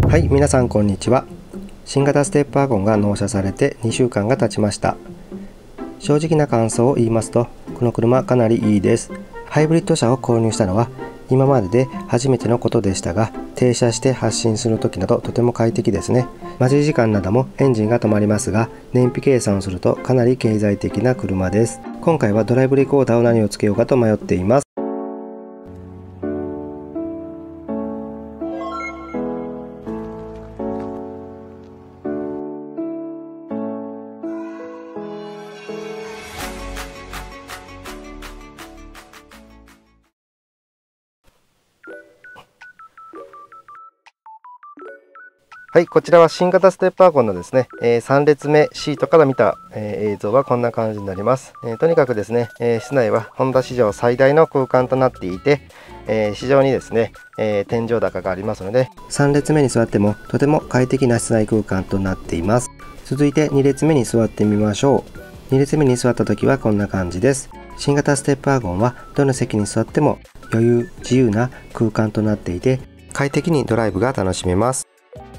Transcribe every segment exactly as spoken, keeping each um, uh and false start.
はい、皆さんこんにちは。新型ステップワゴンが納車されてにしゅうかんが経ちました。正直な感想を言いますと、この車かなりいいです。ハイブリッド車を購入したのは今までで初めてのことでしたが、停車して発進する時などとても快適ですね。待ち時間などもエンジンが止まりますが、燃費計算をするとかなり経済的な車です。今回はドライブレコーダーを何をつけようかと迷っています。はい、こちらは新型ステップワゴンのですね、えー、さん列目シートから見た、えー、映像はこんな感じになります。えー、とにかくですね、えー、室内はホンダ史上最大の空間となっていて、えー、非常にですね、えー、天井高がありますので、さん列目に座ってもとても快適な室内空間となっています。続いてに列目に座ってみましょう。に列目に座った時はこんな感じです。新型ステップワゴンはどの席に座っても余裕自由な空間となっていて、快適にドライブが楽しめます。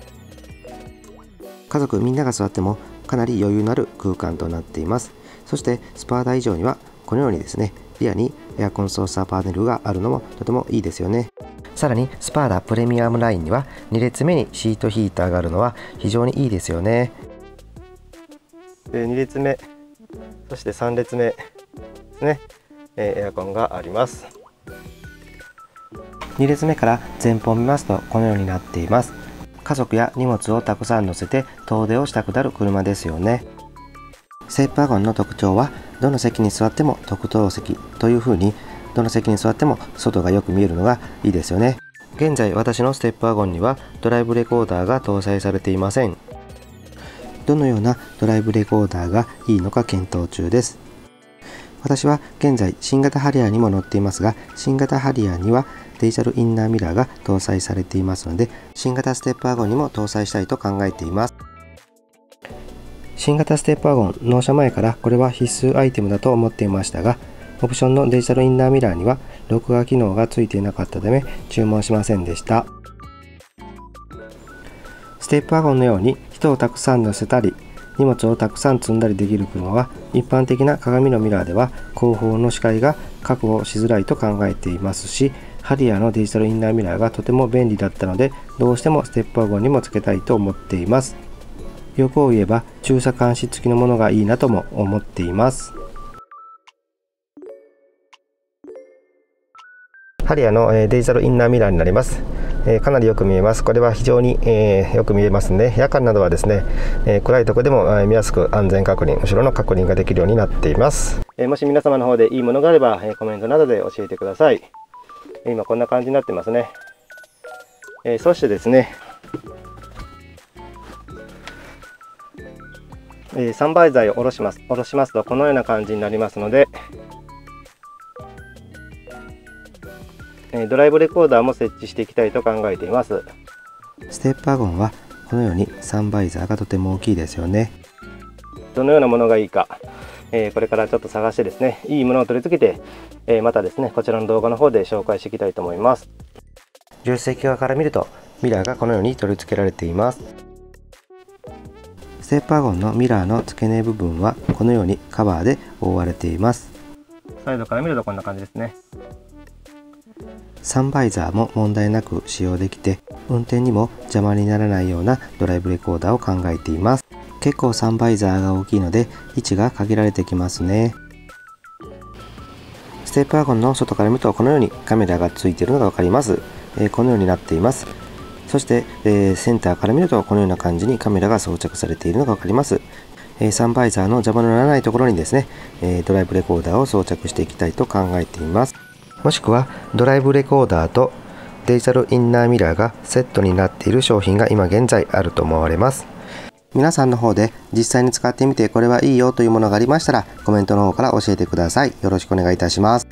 家族みんなが座ってもかなり余裕のある空間となっています。そしてスパーダ以上にはこのようにですね、リアにエアコン操作パネルがあるのもとてもいいですよね。さらにスパーダプレミアムラインにはに列目にシートヒーターがあるのは非常にいいですよね。に列目、そしてさん列目ですね、エアコンがあります。に列目から前方を見ますとこのようになっています。家族や荷物をたくさん乗せて遠出をしたくなる車ですよね。ステップワゴンの特徴はどの席に座っても特等席という風に、どの席に座っても外がよく見えるのがいいですよね。現在私のステップワゴンにはドライブレコーダーが搭載されていません。どのようなドライブレコーダーがいいのか検討中です。私は現在新型ハリアーにも乗っていますが、新型ハリアーにはデジタルインナーミラーが搭載されていますので、新型ステップワゴンにも搭載したいと考えています。新型ステップワゴン納車前からこれは必須アイテムだと思っていましたが、オプションのデジタルインナーミラーには録画機能がついていなかったため注文しませんでした。ステップワゴンのように人をたくさん乗せたり荷物をたくさん積んだりできる車は、一般的な鏡のミラーでは後方の視界が確保しづらいと考えていますし、ハリアーのデジタルインナーミラーがとても便利だったので、どうしてもステップワゴンにもつけたいと思っています。欲を言えば駐車監視付きのものがいいなとも思っています。ハリアーのデジタルインナーミラーになります。えー、かなりよく見えます。これは非常に、えー、よく見えますね。夜間などはですね、えー、暗いところでも、えー、見やすく安全確認、後ろの確認ができるようになっています。えー、もし皆様の方でいいものがあれば、えー、コメントなどで教えてください。えー、今こんな感じになってますね。えー、そしてですね、えー、サンバイザーを下ろします。下ろしますとこのような感じになりますので、ドライブレコーダーも設置していきたいと考えています。ステップワゴンはこのようにサンバイザーがとても大きいですよね。どのようなものがいいか、えー、これからちょっと探してですね、いいものを取り付けて、えー、またですねこちらの動画の方で紹介していきたいと思います。助手席側から見るとミラーがこのように取り付けられています。ステップワゴンのミラーの付け根部分はこのようにカバーで覆われています。サイドから見るとこんな感じですね。サンバイザーも問題なく使用できて、運転にも邪魔にならないようなドライブレコーダーを考えています。結構サンバイザーが大きいので位置が限られてきますね。ステップワゴンの外から見るとこのようにカメラがついているのが分かります。えー、このようになっています。そして、えー、センターから見るとこのような感じにカメラが装着されているのが分かります。えー、サンバイザーの邪魔のならないところにですね、えー、ドライブレコーダーを装着していきたいと考えています。もしくはドライブレコーダーとデジタルインナーミラーがセットになっている商品が今現在あると思われます。皆さんの方で実際に使ってみてこれはいいよというものがありましたらコメントの方から教えてください。よろしくお願いいたします。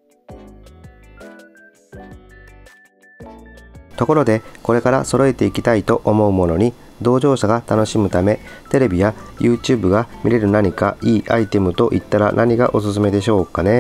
ところでこれから揃えていきたいと思うものに同乗者が楽しむためテレビや YouTube が見れる何かいいアイテムといったら何がおすすめでしょうか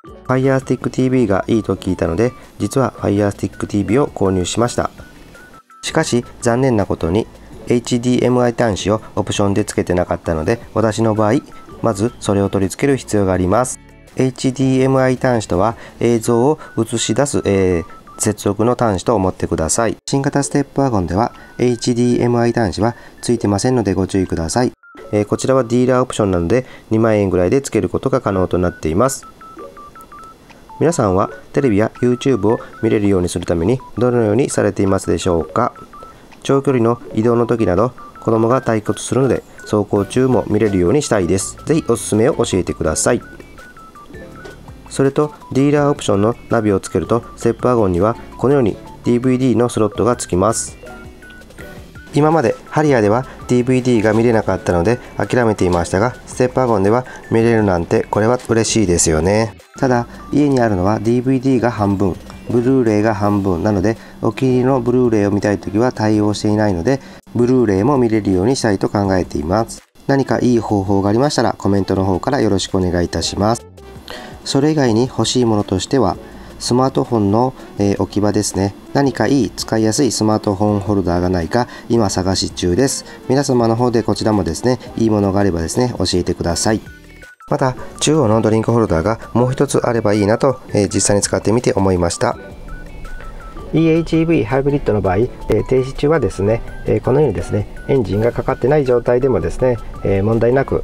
ね。Firestick ティーブイ がいいと聞いたので、実は Firestick ティーブイ を購入しました。 しかし残念なことに エイチディーエムアイ 端子をオプションで付けてなかったので、私の場合まずそれを取り付ける必要があります。 エイチディーエムアイ 端子とは映像を映し出す、えー、接続の端子と思ってください。新型ステップワゴンでは エイチディーエムアイ 端子は付いてませんのでご注意ください。えー、こちらはディーラーオプションなのでにまんえんぐらいで付けることが可能となっています。皆さんはテレビや YouTube を見れるようにするためにどのようにされていますでしょうか。長距離の移動の時など子供が退屈するので走行中も見れるようにしたいです。ぜひおすすめを教えてください。それとディーラーオプションのナビをつけるとステップワゴンにはこのように ディーブイディー のスロットがつきます。今までハリアーでは ディーブイディー が見れなかったので諦めていましたが、ステップワゴンでは見れるなんてこれは嬉しいですよね。ただ家にあるのは ディーブイディー が半分、ブルーレイが半分なので、お気に入りのブルーレイを見たいときは対応していないので、ブルーレイも見れるようにしたいと考えています。何かいい方法がありましたらコメントの方からよろしくお願いいたします。それ以外に欲しいものとしてはスマートフォンの、えー、置き場ですね。何かいい使いやすいスマートフォンホルダーがないか今探し中です。皆様の方でこちらもですね、いいものがあればですね教えてください。また中央のドリンクホルダーがもう一つあればいいなと、えー、実際に使ってみて思いました。 イーエイチイーブイ ハイブリッドの場合、えー、停止中はですね、えー、このようにですねエンジンがかかってない状態でもですね、えー、問題なく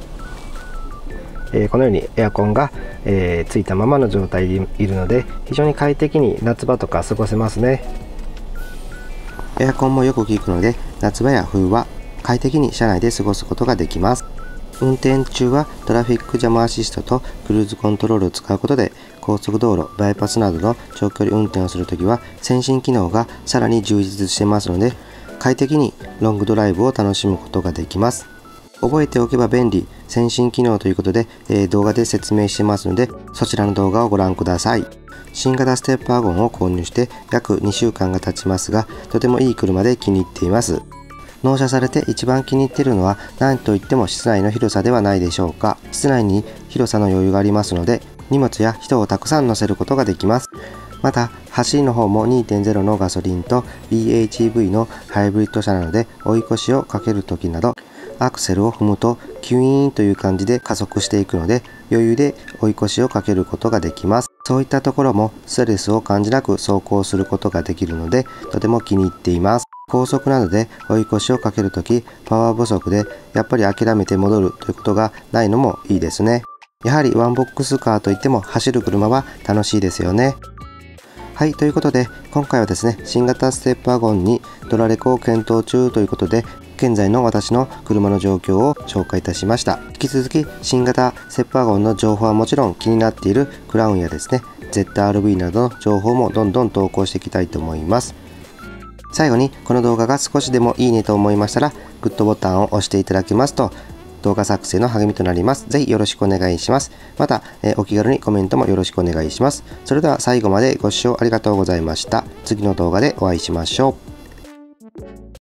このようにエアコンが、えー、ついたままの状態でいるので非常に快適に夏場とか過ごせますね。エアコンもよく効くので夏場や冬は快適に車内で過ごすことができます。運転中はトラフィックジャムアシストとクルーズコントロールを使うことで高速道路、バイパスなどの長距離運転をするときは先進機能がさらに充実してますので快適にロングドライブを楽しむことができます。覚えておけば便利先進機能ということで、えー、動画で説明してますのでそちらの動画をご覧ください。新型ステップワゴンを購入して約にしゅうかんが経ちますが、とてもいい車で気に入っています。納車されて一番気に入っているのは何といっても室内の広さではないでしょうか。室内に広さの余裕がありますので荷物や人をたくさん乗せることができます。また走りの方も にてんゼロ のガソリンと イーエイチイーブイ のハイブリッド車なので追い越しをかける時などアクセルを踏むとキュイーンという感じで加速していくので余裕で追い越しをかけることができます。そういったところもストレスを感じなく走行することができるのでとても気に入っています。高速などで追い越しをかけるときパワー不足でやっぱり諦めて戻るということがないのもいいですね。やはりワンボックスカーといっても走る車は楽しいですよね。はい、ということで今回はですね新型ステップワゴンにドラレコを検討中ということで現在の私の車の状況を紹介いたしました。引き続き新型ステップワゴンの情報はもちろん気になっているクラウンやですね ゼットアールブイ などの情報もどんどん投稿していきたいと思います。最後にこの動画が少しでもいいねと思いましたらグッドボタンを押していただけますと動画作成の励みとなります。ぜひよろしくお願いします。また、えー、お気軽にコメントもよろしくお願いします。それでは最後までご視聴ありがとうございました。次の動画でお会いしましょう。